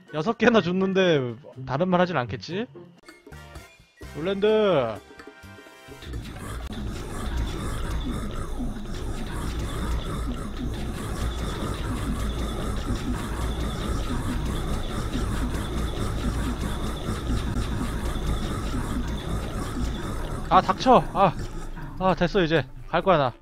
6개나 줬는데 다른 말 하진 않겠지? 롤랜드. 아, 닥쳐. 됐어. 이제 갈 거야 나.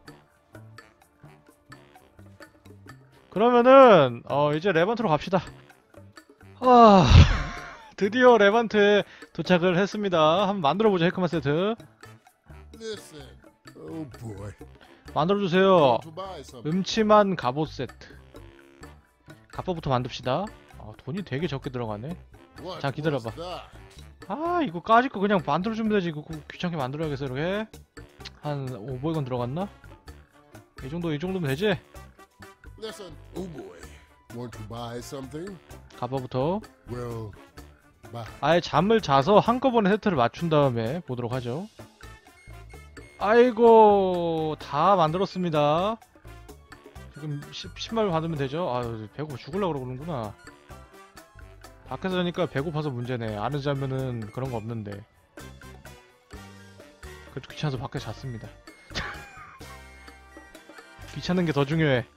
그러면은 이제 레반트로 갑시다. 아, 드디어 레반트에 도착을 했습니다. 한번 만들어보자. 헤크만 세트 Listen. Oh boy. 만들어주세요. Want to buy something? 음침한 갑옷 세트. 갑옷부터 만듭시다. 돈이 되게 적게 들어가네. What 자, 기다려봐. was that? 이거 까짓 거 그냥 만들어주면 되지. 이거 귀찮게 만들어야겠어. 이렇게 한 500원 들어갔나? 이 정도면 되지? Listen. Oh boy. Want to buy something? 갑옷부터 Well, buy. 아예 잠을 자서 한꺼번에 세트를 맞춘 다음에 보도록 하죠. 아이고, 다 만들었습니다. 지금 10만 받으면 되죠? 배고파 죽으려고 그러는구나. 밖에서 자니까 배고파서 문제네. 안에서 자면은 그런 거 없는데. 그래도 귀찮아서 밖에서 잤습니다. 귀찮은 게 더 중요해.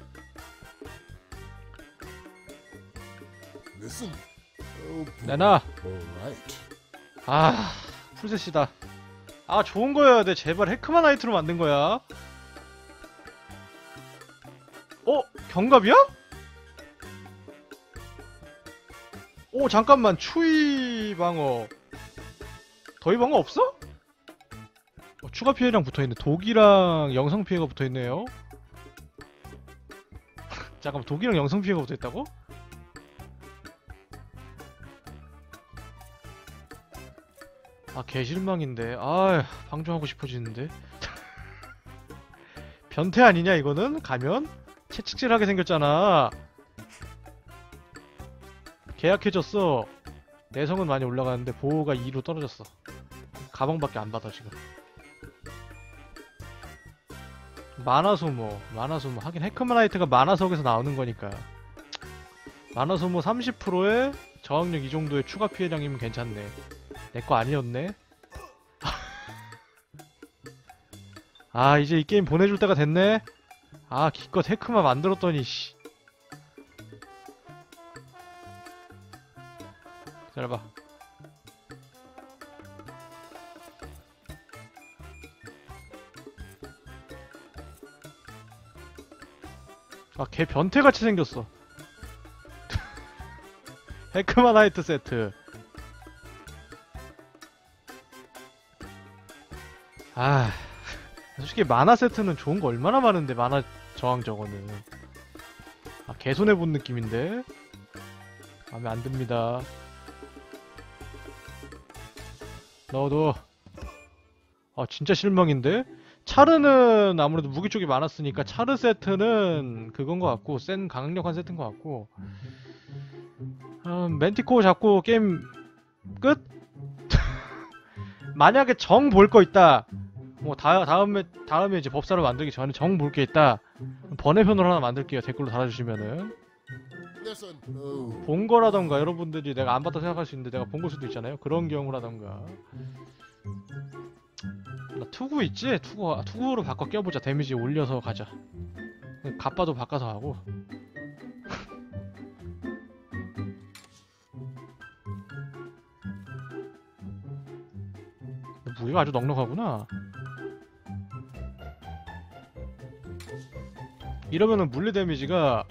Listen. Oh boy. 내놔. Alright. 풀셋이다. 좋은 거여야 돼. 제발 헤크마나이트로 만든 거야. 경갑이야? 잠깐만. 추위 방어. 더위 방어 없어? 추가 피해랑 붙어있네. 독이랑 영성 피해가 붙어있네요. 잠깐만. 독이랑 영성 피해가 붙어있다고? 개실망인데. 방종하고 싶어지는데. 변태 아니냐 이거는? 가면? 채찍질하게 생겼잖아. 계약해졌어. 내성은 많이 올라가는데 보호가 2로 떨어졌어. 가방밖에 안 받아 지금. 만화소모. 하긴 헤크마나이트가 만화석에서 나오는 거니까. 만화소모 30%에 저항력 이 정도의 추가 피해량이면 괜찮네. 내 거 아니었네. 이제 이 게임 보내줄 때가 됐네. 기껏 헤크만 만들었더니 씨. 기다려봐. 걔 변태같이 생겼어. 헤크마나이트 세트. 솔직히 만화 세트는 좋은 거 얼마나 많은데. 만화 저항 저거는 개손해본 느낌인데. 마음에 안 듭니다. 넣어도 진짜 실망인데. 차르는 아무래도 무기 쪽이 많았으니까 차르 세트는 그건 것 같고, 센 강력한 세트인 것 같고, 멘티코 잡고 게임 끝? 만약에 정 볼 거 있다. 다음에 이제 법사를 만들기 전에 정 볼 게 있다. 번외편으로 하나 만들게요. 댓글로 달아주시면은. Listen. Oh. 본 거라던가, 여러분들이 내가 안 봤다 생각할 수 있는데 내가 본 걸 수도 있잖아요. 그런 경우라던가. 나 투구 있지? 투구로 바꿔 껴보자. 데미지 올려서 가자. 갑바도 바꿔서 하고. 무기가 아주 넉넉하구나. 이러면은 물리 데미지가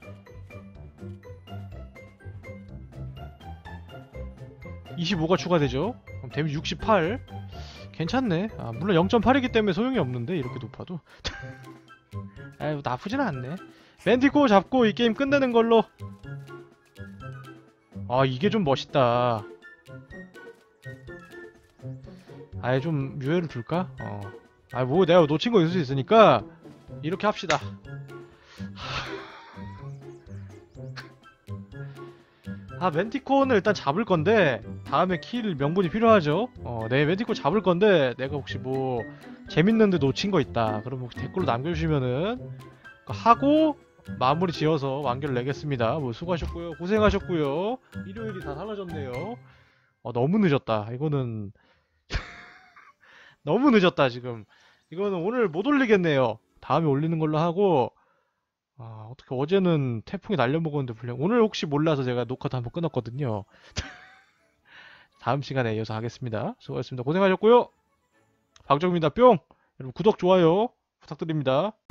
(25가) 추가되죠. 그럼 데미지 68. 괜찮네. 물론 0.8이기 때문에 소용이 없는데 이렇게 높아도. 나쁘진 않네. 멘티코 잡고 이 게임 끝내는 걸로. 이게 좀 멋있다. 좀 유예를 둘까? 내가 놓친 거 있을 수 있으니까 이렇게 합시다. 멘티코는 일단 잡을 건데 다음에 킬 명분이 필요하죠. 네, 멘티코 잡을 건데 내가 혹시 뭐 재밌는데 놓친 거 있다 그럼 혹시 댓글로 남겨주시면은 하고 마무리 지어서 완결 내겠습니다. 뭐 수고하셨고요. 고생하셨고요. 일요일이 다 사라졌네요. 너무 늦었다. 이거는 너무 늦었다 지금. 이거는 오늘 못 올리겠네요. 다음에 올리는 걸로 하고 어떻게 어제는 태풍이 날려먹었는데 불량 오늘 혹시 몰라서 제가 녹화도 한번 끊었거든요. 다음 시간에 이어서 하겠습니다. 수고하셨습니다. 고생하셨고요. 박정민다 뿅. 여러분 구독 좋아요 부탁드립니다.